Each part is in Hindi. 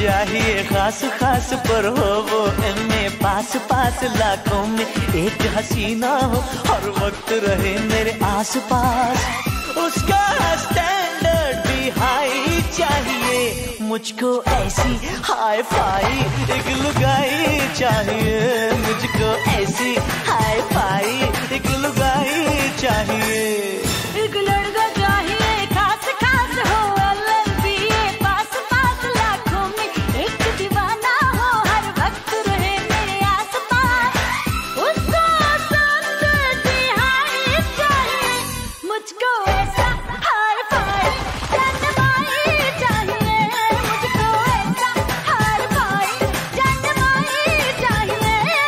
चाहिए खास खास पर हो वो में पास पास लाखों में एक हसीना हो हर वक्त रहे मेरे आस पास। उसका स्टैंडर्ड भी हाई चाहिए मुझको ऐसी हाई फाई एक लुगाई चाहिए मुझको ऐसी हाई फाई एक लुगाई चाहिए। एक लड़का चाहिए खास खास हो LLBA पास पास लाखों में एक दीवाना हो हर वक्त रहे मेरे आस पास। उसको समझती हाई चाहिए मुझको ऐसा हाई फाई जनमाई चाहिए मुझको ऐसा हाई फाई जनमाई चाहिए।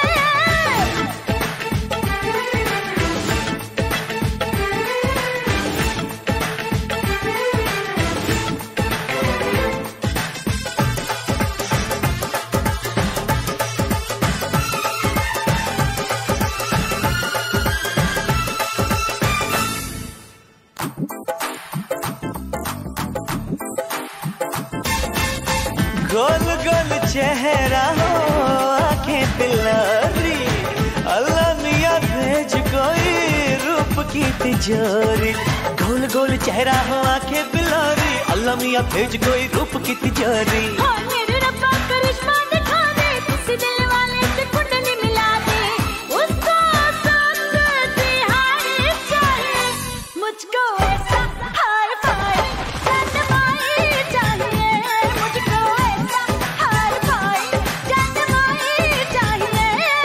गोल गोल चेहरा हो आंखें बिलारी अल्लाह मियां भेज कोई रूप की तिजोरी। गोल गोल चेहरा हो आंखें बिलारी अल्लाह मियां भेज कोई रूप की तिजोरी। और मेरे रब्बा करिश्मा दिखा दे किसी दिल वाले से कुंडली मिला दे। उसको समझती हाई चाहिए मुझको ऐसा हाई फाई जनमाई चाहिए मुझको ऐसा हाई फाई जनमाई चाहिए।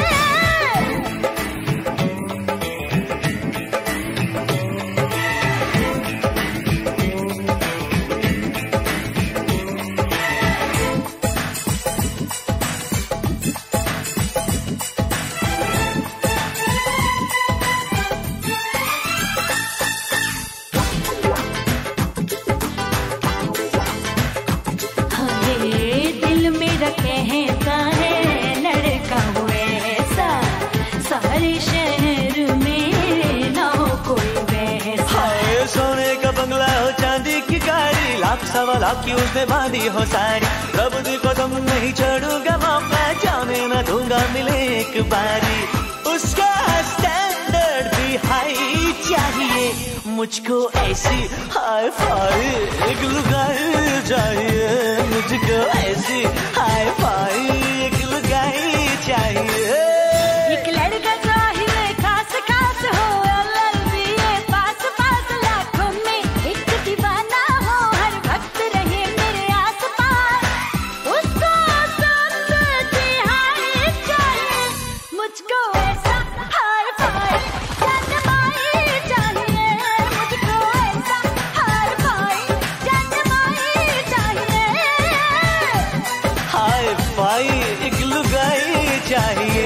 ये दिल मेरा कहता है लड़का हो ऐसा सारे शहर में ना हो कोई वैसा। हाय सोने का बंगला हो चांदी की गाड़ी लाख सवा लाख की उसने बांधी हो सारी। रब दी कदम नहीं छोड़ूंगा मौका जाने न दूंगा मिले एक बारी। उसका स्टैंडर्ड भी हाई चाहिए मुझको ऐसी हाई फाई एक लुगाई चाहिए मुझको ऐसी हाई फाई एक लुगाई चाहिए। एक लड़का चाहिए खास खास हो LLBA पास पास लाखों में एक दीवाना हो हर वक्त रहे मेरे आस पास। उसको समझती हाई चाहिए मुझको ऐसा हाई फाई जनमाई चाहिए मुझको ऐसा हाई फाई जनमाई चाहिए। हाई फाई एक लुगाई चाहिए।